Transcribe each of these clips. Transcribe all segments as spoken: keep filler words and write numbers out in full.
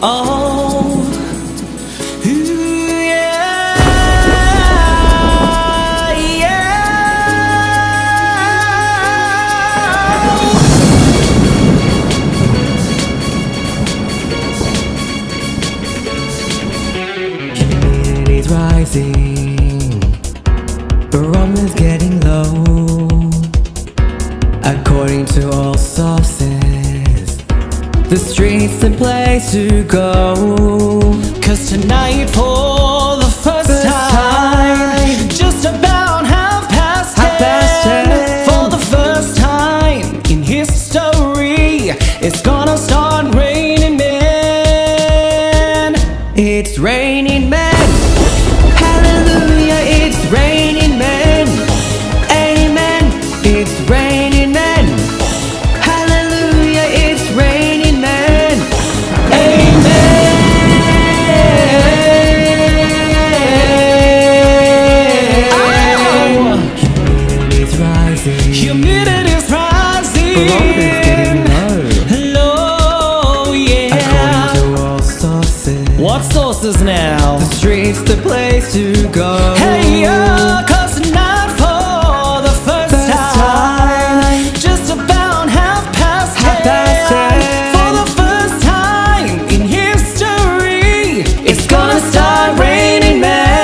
Oh, ooh, yeah, yeah. Humidity's rising, barometer's getting low. According to all sources, the street's the place to go. Cause tonight for the first, first time, time just about half past half past ten, for the first time in history, it's gonna start raining men. It's raining men. Hallelujah, it's raining men. Amen, it's raining men. Hallelujah, it's raining men. Amen. Oh. Humidity's rising. Humidity's rising. Barometer's getting low. Low, yeah. According to all sources. What sources now? The street's the place to go. Hey, yo, cause tonight for the first, first time, time, just about half past half past ten, for the first time in history, it's gonna start raining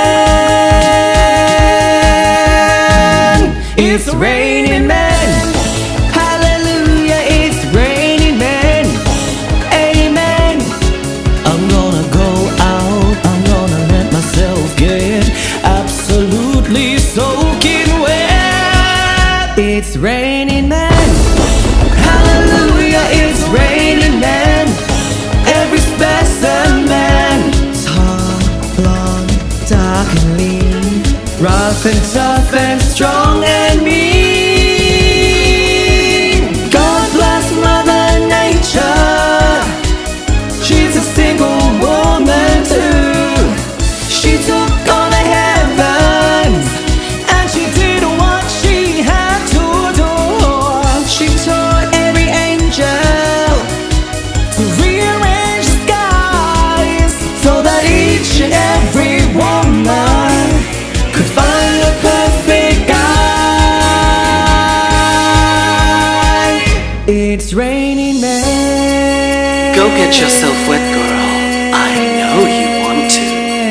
men. It's raining men. Hallelujah, it's raining men. Amen. I'm gonna go out, I'm gonna let myself get absolutely soaking wet. It's raining men. Hallelujah, it's raining men. Every specimen, tall, blonde, dark and lean, rough and tough and strong and mean. God bless Mother Nature. She's a single woman too. She took on the heavens and she did what she had to do. She taught every angel to rearrange the skies so that each and every woman could find a perfect guy. It's raining men. Go get yourself wet, girl. I know you want to.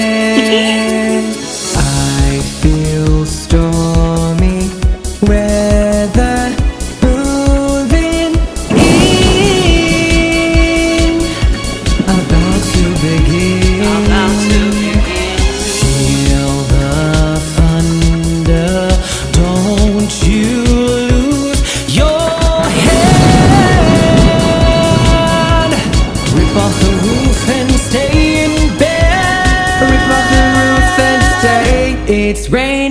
I feel stormy weather moving in, about to begin. About to begin. Feel the thunder, don't you lose your head. Rip off the roof and stay in bed. Rip off the roof and stay. It's raining.